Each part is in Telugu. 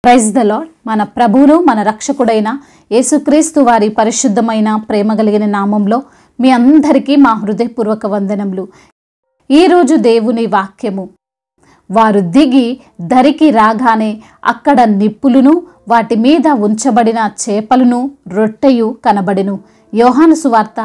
Praise the lord. మన ప్రభువును మన రక్షకుడైన యేసుక్రీస్తు వారి పరిశుద్ధమైన ప్రేమ కలిగిన నామంలో మీ అందరికీ మా హృదయపూర్వక వందనములు. ఈరోజు దేవుని వాక్యము, వారు దిగి దరికి రాగానే అక్కడ నిప్పులును వాటి మీద ఉంచబడిన చేపలను రొట్టెయు కనబడెను. యోహాను సువార్త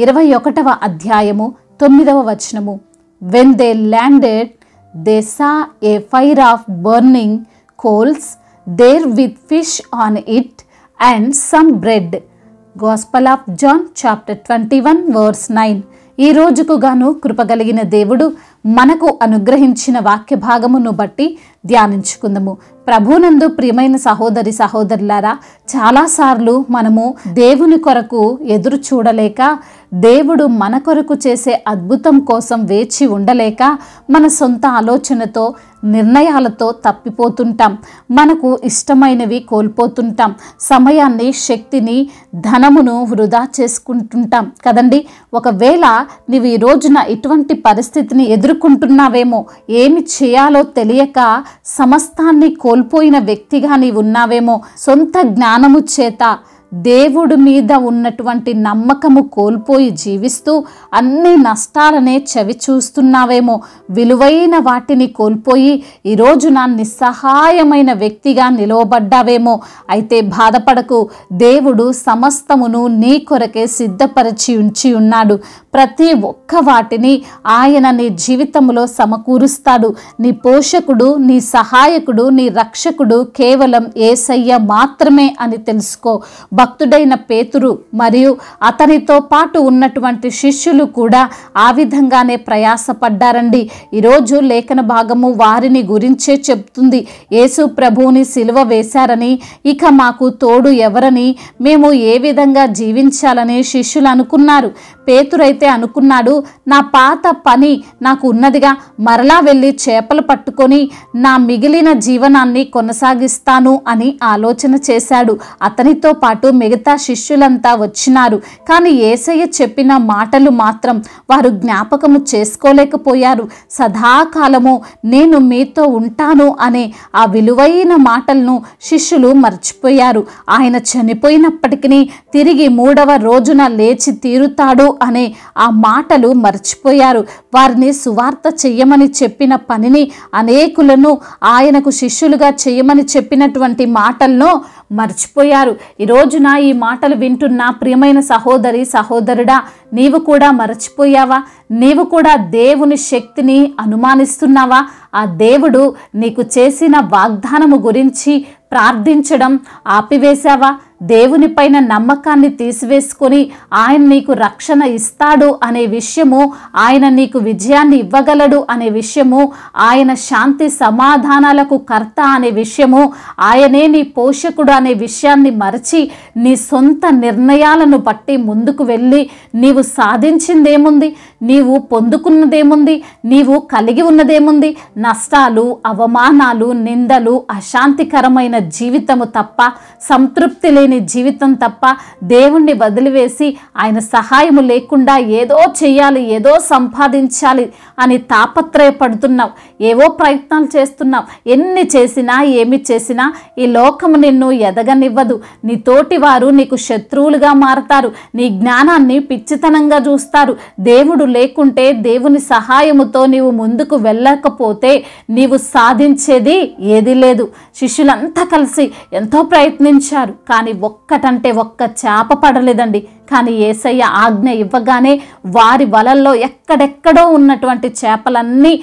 21వ అధ్యాయము 9వ వచనము. When they landed they saw a fire of burning coals there with fish on it and some bread. Gospel of John chapter 21 verse 9. ఈ రోజుకు గాను కృపగలిగిన దేవుడు మనకు అనుగ్రహించిన వాక్య భాగమును బట్టి ధ్యానించుకుందాము. ప్రభునందు ప్రియమైన సహోదరి సహోదరులారా, చాలాసార్లు మనము దేవుని కొరకు ఎదురు చూడలేక, దేవుడు మన కొరకు చేసే అద్భుతం కోసం వేచి ఉండలేక మన సొంత ఆలోచనతో నిర్ణయాలతో తప్పిపోతుంటాం. మనకు ఇష్టమైనవి కోల్పోతుంటాం. సమయాన్ని, శక్తిని, ధనమును వృధా చేసుకుంటుంటాం కదండి. ఒకవేళ నీవు ఈ రోజున ఇటువంటి పరిస్థితిని ఎదుర్కొంటున్నావేమో, ఏమి చేయాలో తెలియక సమస్తాన్ని కోల్పోయిన వ్యక్తిగా నీవు ఉన్నావేమో, సొంత జ్ఞానము చేత దేవుడి మీద ఉన్నటువంటి నమ్మకము కోల్పోయి జీవిస్తూ అన్ని నష్టాలనే చవి చూస్తున్నావేమో, విలువైన వాటిని కోల్పోయి ఈ రోజున నిస్సహాయమైన వ్యక్తిగా నిలవబడ్డావేమో. అయితే బాధపడకు, దేవుడు సమస్తమును నీ కొరకే సిద్ధపరిచి ఉంచి ఉన్నాడు. ప్రతి ఒక్క వాటిని ఆయన నీ జీవితంలో సమకూరుస్తాడు. నీ పోషకుడు, నీ సహాయకుడు, నీ రక్షకుడు కేవలం యేసయ్య మాత్రమే అని తెలుసుకో. భక్తుడైన పేతురు మరియు అతనితో పాటు ఉన్నటువంటి శిష్యులు కూడా ఆ విధంగానే ప్రయాసపడ్డారండి. ఈరోజు లేఖన భాగము వారిని గురించే చెప్తుంది. యేసు ప్రభువుని సిలువ వేశారని, ఇక మాకు తోడు ఎవరని, మేము ఏ విధంగా జీవించాలని శిష్యులు అనుకున్నారు. పేతురైతే అనుకున్నాడు, నా పాత పని నాకు ఉన్నదిగా, మరలా వెళ్ళి చేపలు పట్టుకొని నా మిగిలిన జీవనాన్ని కొనసాగిస్తాను అని ఆలోచన చేశాడు. అతనితో పాటు మిగతా శిష్యులంతా వచ్చినారు. కానీ యేసయ్య చెప్పిన మాటలు మాత్రం వారు జ్ఞాపకము చేసుకోలేకపోయారు. సదాకాలము నేను మీతో ఉంటాను అనే ఆ విలువైన మాటలను శిష్యులు మర్చిపోయారు. ఆయన చనిపోయినప్పటికీ తిరిగి 3వ రోజున లేచి తీరుతాడు అనే ఆ మాటలు మర్చిపోయారు. వారిని సువార్త చెయ్యమని చెప్పిన పనిని, అనేకులను ఆయనకు శిష్యులుగా చేయమని చెప్పినటువంటి మాటలను మర్చిపోయారు. ఈ రోజున ఈ మాటలు వింటున్న ప్రియమైన సహోదరి సహోదరుడా, నీవు కూడా మర్చిపోయావా? నీవు కూడా దేవుని శక్తిని అనుమానిస్తున్నావా? ఆ దేవుడు నీకు చేసిన వాగ్దానము గురించి ప్రార్థించడం ఆపివేశావా? దేవుని పైన నమ్మకాన్ని తీసివేసుకొని ఆయన నీకు రక్షణ ఇస్తాడు అనే విషయము, ఆయన నీకు విజయాన్ని ఇవ్వగలడు అనే విషయము, ఆయన శాంతి సమాధానాలకు కర్త అనే విషయము, ఆయనే నీ పోషకుడు అనే విషయాన్ని మరచి నీ సొంత నిర్ణయాలను బట్టి ముందుకు వెళ్ళి నీవు సాధించిందేముంది? నీవు పొందుకున్నదేముంది? నీవు కలిగి ఉన్నదేముంది? నష్టాలు, అవమానాలు, నిందలు, అశాంతికరమైన జీవితము తప్ప, సంతృప్తి లేని జీవితం తప్ప, దేవుణ్ణి వదిలివేసి ఆయన సహాయము లేకుండా ఏదో చెయ్యాలి, ఏదో సంపాదించాలి అని తాపత్రయపడుతున్నావు. ఏవో ప్రయత్నాలు చేస్తున్నావు. ఎన్ని చేసినా, ఏమి చేసినా ఈ లోకము నిన్ను ఎదగనివ్వదు. నీ తోటి వారు నీకు శత్రువులుగా మారతారు. నీ జ్ఞానాన్ని పిచ్చితనంగా చూస్తారు. దేవుడు లేకుంటే, దేవుని సహాయముతో నీవు ముందుకు వెళ్ళకపోతే నీవు సాధించేది ఏది లేదు. శిష్యులంతా కలిసి ఎంతో ప్రయత్నించారు, కానీ ఒక్కటంటే ఒక్క చేప పడలేదండి. కానీ యేసయ్య ఆజ్ఞ ఇవ్వగానే వారి వలల్లో ఎక్కడెక్కడో ఉన్నటువంటి చేపలన్నీ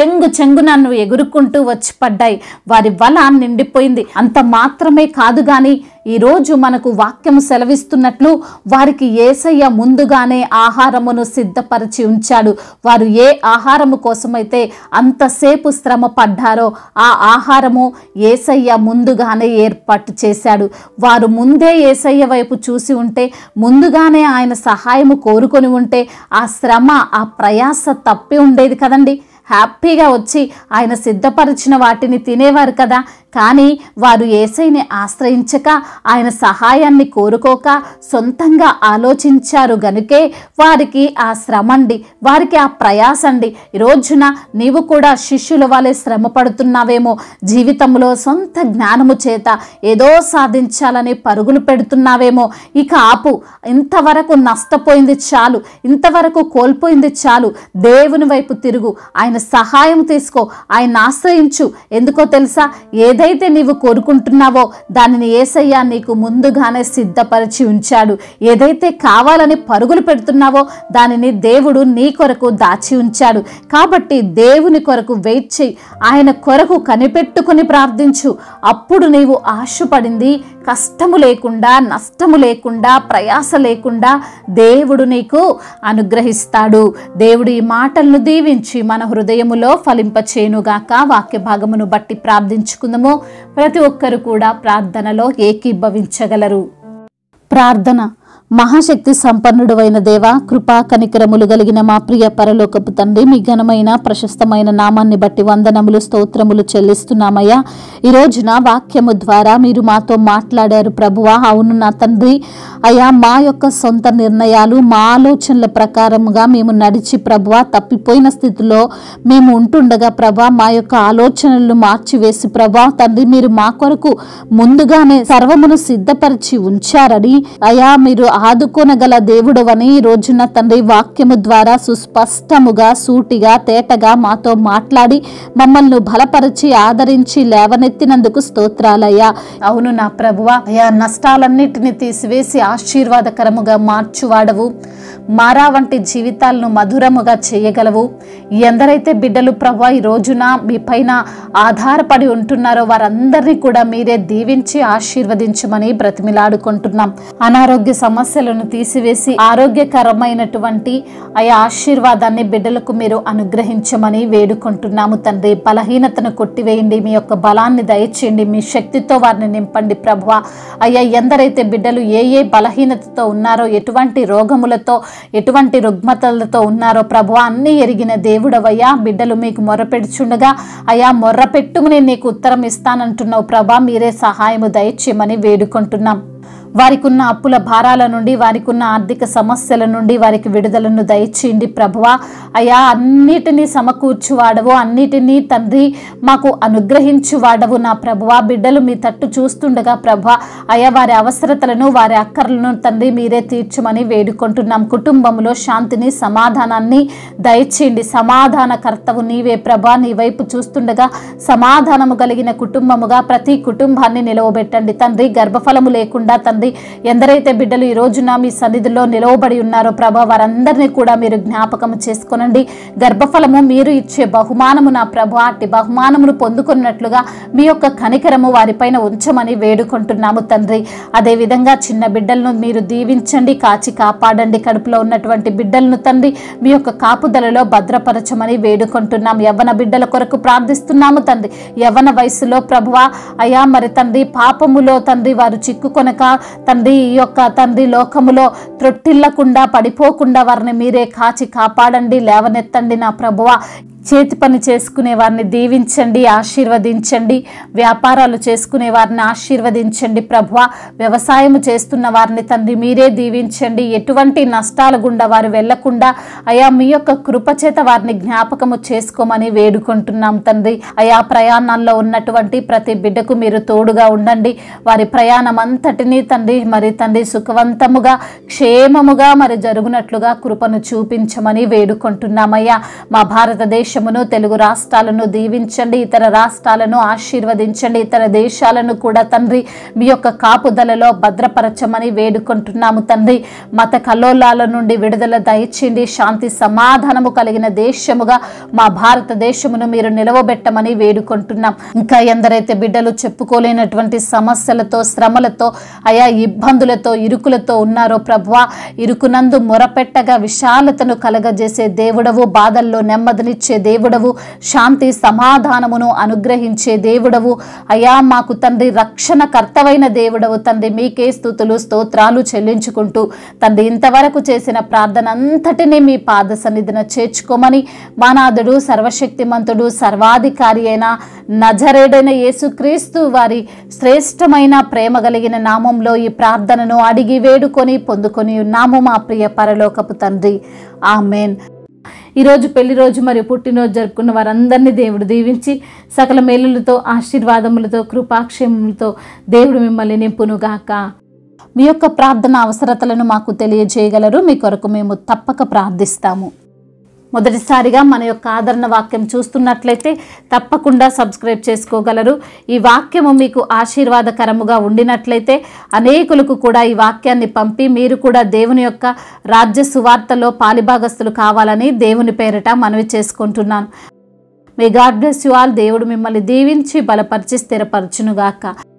చెంగున ఎగురుకుంటూ వచ్చి పడ్డాయి. వారి వల నిండిపోయింది. అంత మాత్రమే కాదు, కానీ ఈరోజు మనకు వాక్యము సెలవిస్తున్నట్లు వారికి యేసయ్య ముందుగానే ఆహారమును సిద్ధపరిచి ఉంచాడు. వారు ఏ ఆహారము కోసమైతే అంతసేపు శ్రమ పడ్డారో ఆ ఆహారము యేసయ్య ముందుగానే ఏర్పాటు చేశాడు. వారు ముందే యేసయ్య వైపు చూసి ఉంటే, ముందుగానే ఆయన సహాయము కోరుకొని ఉంటే ఆ శ్రమ, ఆ ప్రయాస తప్పి ఉండేది కదండి. హ్యాపీగా వచ్చి ఆయన సిద్ధపరిచిన వాటిని తినేవారు కదా. కానీ వారు యేసయ్యని ఆశ్రయించక, ఆయన సహాయాన్ని కోరుకోక సొంతంగా ఆలోచించారు గనుకే వారికి ఆ శ్రమండి, వారికి ఆ ప్రయాసండి. ఈ రోజున నీవు కూడా శిష్యుల వలె శ్రమ పడుతున్నావేమో, జీవితంలో సొంత జ్ఞానము చేత ఏదో సాధించాలని పరుగులు పెడుతున్నావేమో. ఇక ఆపు, ఇంతవరకు నష్టపోయింది చాలు, ఇంతవరకు కోల్పోయింది చాలు. దేవుని వైపు తిరుగు, ఆయన సహాయం తీసుకో, ఆయన ఆశ్రయించు. ఎందుకో తెలుసా, ఏదైతే నీవు కోరుకుంటున్నావో దానిని యేసయ్య నీకు ముందుగానే సిద్ధపరిచి ఉంచాడు. ఏదైతే కావాలని పరుగులు పెడుతున్నావో దానిని దేవుడు నీ కొరకు దాచి ఉంచాడు. కాబట్టి దేవుని కొరకు వెయిట్ చేయి, ఆయన కొరకు కనిపెట్టుకుని ప్రార్థించు. అప్పుడు నీవు ఆశపడింది కష్టము లేకుండా, నష్టము లేకుండా, ప్రయాస లేకుండా దేవుడు నీకు అనుగ్రహిస్తాడు. దేవుడు ఈ మాటలను దీవించి మన హృదయములో ఫలింపచేయునుగాక. వాక్య భాగమును బట్టి ప్రార్థించుకుందాము. ప్రతి ఒక్కరు కూడా ప్రార్థనలో ఏకీభవించగలరు. ప్రార్థన. మహాశక్తి సంపన్నుడు అయిన దేవ, కృపా కనికరములు కలిగిన మా ప్రియ పరలోకపు తండ్రి, మీ ఘనమైన ప్రశస్తమైన నామాన్ని బట్టి వందనములు స్తోత్రములు చెల్లిస్తున్నామయ్యా. ఈ రోజున వాక్యము ద్వారా మీరు మాతో మాట్లాడారు ప్రభువా. అవును నా తండ్రి అయ్యా, మా యొక్క సొంత నిర్ణయాలు, మా ఆలోచనల ప్రకారముగా మేము నడిచి ప్రభువా తప్పిపోయిన స్థితిలో మేము ఉంటుండగా ప్రభా, మా యొక్క ఆలోచనలను మార్చివేసి ప్రభా తండ్రి, మీరు మా కొరకు ముందుగానే సర్వమును సిద్ధపరిచి ఉంచారని అయ్యా, మీరు ఆదుకోనగల దేవుడవని ఈ రోజున తండ్రి వాక్యము ద్వారా సుస్పష్టముగా, సూటిగా, తేటగా మాతో మాట్లాడి మమ్మల్ని బలపరిచి ఆదరించి లేవనెత్తినందుకు స్తోత్రాలయ్యా. అవును నా ప్రభువా, అయ్యా నష్టాలన్నిటిని తీసివేసి ఆశీర్వాదకరముగా మార్చువాడవు. మారా వంటి జీవితాలను మధురముగా చేయగలవు. ఎందరైతే బిడ్డలు ప్రభువా ఈ రోజున మీ పైన ఆధారపడి ఉంటున్నారో వారందరినీ కూడా మీరే దీవించి ఆశీర్వదించమని బ్రతిమిలాడుకుంటున్నాం. అనారోగ్య సమస్యలను తీసివేసి ఆరోగ్యకరమైనటువంటి ఆయా ఆశీర్వాదాన్ని బిడ్డలకు మీరు అనుగ్రహించమని వేడుకుంటున్నాము తండ్రి. బలహీనతను కొట్టివేయండి, మీ యొక్క బలాన్ని దయచేయండి, మీ శక్తితో వారిని నింపండి ప్రభువా. అయ్యా ఎందరైతే బిడ్డలు ఏ ఏ బలహీనతతో ఉన్నారో, ఎటువంటి రోగములతో, ఎటువంటి రుగ్మతలతో ఉన్నారో ప్రభువా అన్నీ ఎరిగిన దేవుడవయ్యా. బిడ్డలు మీకు మొర్రపెడుచుండగా అయ్యా, మొర్రపెట్టుకుని నీకు ఉత్తరం ఇస్తానంటున్నావు ప్రభా. మీరే సహాయము దయచేయమని వేడుకుంటున్నాం. వారికి ఉన్న అప్పుల భారాల నుండి, వారికి ఉన్న ఆర్థిక సమస్యల నుండి వారికి విడుదలను దయచేయండి ప్రభువా. అయ్యా అన్నిటినీ సమకూర్చువాడవు, అన్నిటినీ తండ్రి మాకు అనుగ్రహించువాడవు నా ప్రభువా. బిడ్డలు మీ తట్టు చూస్తుండగా ప్రభువా అయ్యా, వారి అవసరతలను, వారి అక్కర్లను తండ్రి మీరే తీర్చమని వేడుకుంటున్నాం. కుటుంబంలో శాంతిని, సమాధానాన్ని దయచేయండి. సమాధానకర్తవు నీవే ప్రభా. నీ వైపు చూస్తుండగా సమాధానము కలిగిన కుటుంబముగా ప్రతి కుటుంబాన్ని నిలవబెట్టండి తండ్రి. గర్భఫలము లేకుండా తండ్రి ఎందరైతే బిడ్డలు ఈ రోజున మీ సన్నిధిలో నిలవబడి ఉన్నారో ప్రభా, వారందరినీ కూడా మీరు జ్ఞాపకం చేసుకోనండి. గర్భఫలము మీరు ఇచ్చే బహుమానము నా ప్రభా, అట్టి బహుమానమును పొందుకున్నట్లుగా మీ యొక్క కనికరము వారిపైన ఉంచమని వేడుకుంటున్నాము తండ్రి. అదేవిధంగా చిన్న బిడ్డలను మీరు దీవించండి, కాచి కాపాడండి. కడుపులో ఉన్నటువంటి బిడ్డలను తండ్రి మీ యొక్క కాపుదలలో భద్రపరచమని వేడుకుంటున్నాం. యవ్వన బిడ్డల కొరకు ప్రార్థిస్తున్నాము తండ్రి. యవ్వన వయసులో ప్రభువా అయ్యా మరి తండ్రి పాపములో తండ్రి వారు చిక్కుకొనక తండ్రి ఈ యొక్క తండ్రి లోకములో త్రొట్టిల్లకుండా, పడిపోకుండా వారిని మీరే కాచి కాపాడండి, లేవనెత్తండి నా ప్రభువా. చేతి పని చేసుకునే వారిని దీవించండి, ఆశీర్వదించండి. వ్యాపారాలు చేసుకునే వారిని ఆశీర్వదించండి ప్రభువా. వ్యవసాయం చేస్తున్న వారిని తండ్రి మీరే దీవించండి. ఎటువంటి నష్టాల గుండా వారు వెళ్లకుండా అయా మీ యొక్క కృపచేత వారిని జ్ఞాపకము చేసుకోమని వేడుకుంటున్నాం తండ్రి. అయా ప్రయాణాల్లో ఉన్నటువంటి ప్రతి బిడ్డకు మీరు తోడుగా ఉండండి. వారి ప్రయాణం అంతటినీ తండ్రి మరి తండ్రి సుఖవంతముగా, క్షేమముగా మరి జరుగునట్లుగా కృపను చూపించమని వేడుకుంటున్నామయ్యా. మా భారతదేశ తెలుగు రాష్ట్రాలను దీవించండి, ఇతర రాష్ట్రాలను ఆశీర్వదించండి, ఇతర దేశాలను కూడా తండ్రి మీ యొక్క కాపుదలలో భద్రపరచమని వేడుకుంటున్నాము తండ్రి. మత కల్లోలాల నుండి విడుదల దయచేయండి. శాంతి సమాధానము కలిగిన దేశముగా మా భారతదేశమును మీరు నిలవబెట్టమని వేడుకుంటున్నాం. ఇంకా ఎందరైతే బిడ్డలు చెప్పుకోలేనటువంటి సమస్యలతో, శ్రమలతో, అయా ఇబ్బందులతో, ఇరుకులతో ఉన్నారో ప్రభువా, ఇరుకునందు మొరపెట్టగా విశాలతను కలగజేసే దేవుడవు, బాధల్లో నెమ్మదినిచ్చే దేవుడవు, శాంతి సమాధానమును అనుగ్రహించే దేవుడవు. అయా మాకు తండ్రి రక్షణ కర్తవైన దేవుడవు తండ్రి. మీకే స్తుతులు స్తోత్రాలు చెల్లించుకుంటూ తండ్రి ఇంతవరకు చేసిన ప్రార్థన అంతటినీ మీ పాద సన్నిధిన చేర్చుకోమని మానాథుడు, సర్వశక్తిమంతుడు, సర్వాధికారి అయిన నజరేడైన యేసుక్రీస్తు వారి శ్రేష్టమైన ప్రేమ కలిగిన నామంలో ఈ ప్రార్థనను అడిగి వేడుకొని పొందుకొని ఉన్నాము మా ప్రియ పరలోకపు తండ్రి. ఆమేన్. ఈరోజు పెళ్లి రోజు మరియు పుట్టినరోజు జరుపుకున్న వారందరినీ దేవుడు దీవించి సకల మేలులతో, ఆశీర్వాదములతో, కృపాక్షేమములతో దేవుడు మిమ్మల్ని నింపునుగాక. మీ యొక్క ప్రార్థన అవసరతలను మాకు తెలియజేయగలరు. మీ కొరకు మేము తప్పక ప్రార్థిస్తాము. మొదటిసారిగా మన యొక్క ఆదరణ వాక్యం చూస్తున్నట్లయితే తప్పకుండా సబ్స్క్రైబ్ చేసుకోగలరు. ఈ వాక్యము మీకు ఆశీర్వాదకరముగా ఉండినట్లయితే అనేకులకు కూడా ఈ వాక్యాన్ని పంపి మీరు కూడా దేవుని యొక్క రాజ్య సువార్తలో పాలిభాగస్తులు కావాలని దేవుని పేరిట మనవి చేసుకుంటున్నాను. May God bless you all. దేవుడు మిమ్మల్ని దీవించి బలపరిచి స్థిరపరచునుగాక.